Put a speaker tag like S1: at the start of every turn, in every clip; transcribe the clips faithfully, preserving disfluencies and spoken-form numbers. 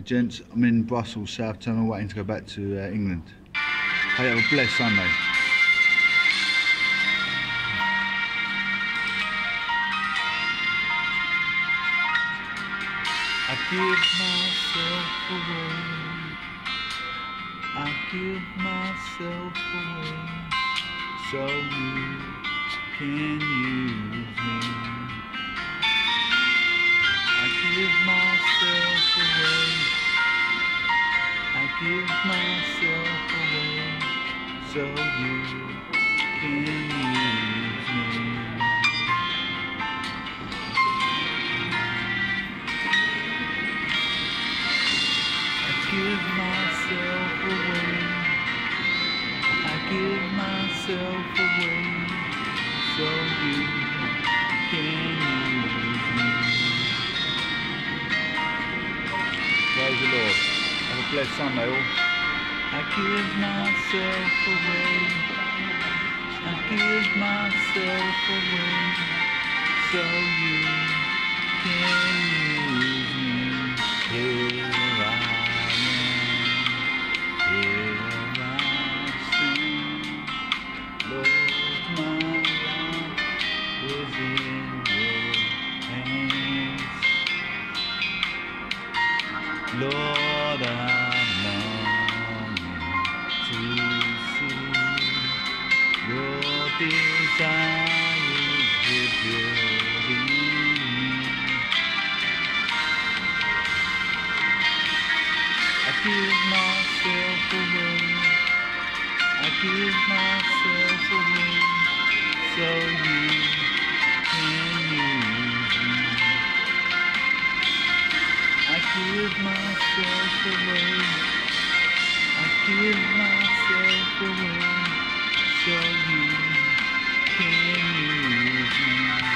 S1: Gents, I'm in Brussels, South Tunnel, waiting to go back to uh, England. Hope you have a blessed Sunday.
S2: I give myself away. I give myself away so you can use me. I give myself away. I give myself away so you can use me. I give myself away. I give myself away so you can use me.
S1: Praise the Lord. Have a blessed Sunday all.
S2: I give myself away. I give myself away so you can use me. Here I am. Here I stand. Lord, my life is in your hands. Lord, I'm longing to see your desires revealed in me. I give myself away. I give myself away so you can use me. I give myself away. I give myself away so you can use me.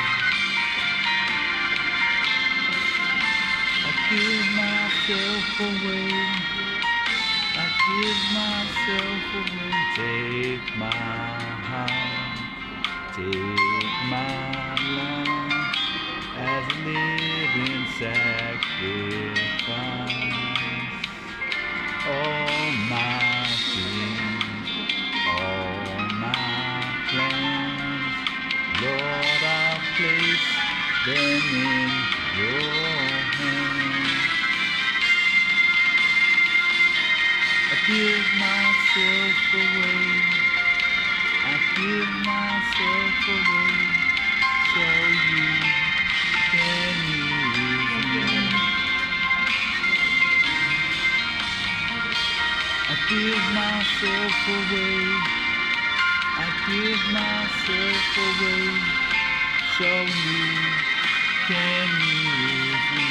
S2: I give myself away. I give myself away. Take my heart, take my life as a living sacrifice. All my dreams, all my plans, Lord, I'll place them in your hands. I give myself away. I give myself away so you can use me. I give myself away. I give myself away so you can use me.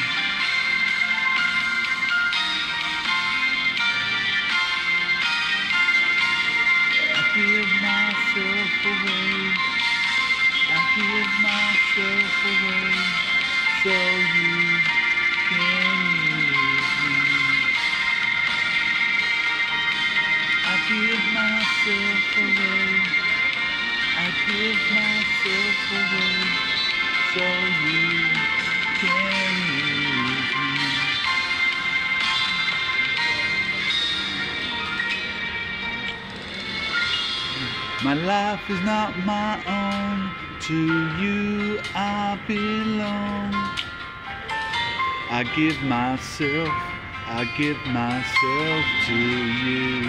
S2: I give myself away. I give myself away so you can use me. I give myself away. I give myself away so you can use me. My life is not my own, to you I belong. I give myself, I give myself to you.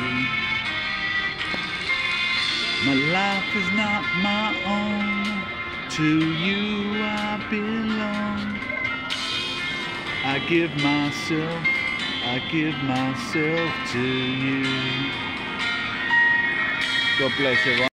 S2: My life is not my own, to you I belong. I give myself, I give myself to you. God bless everyone.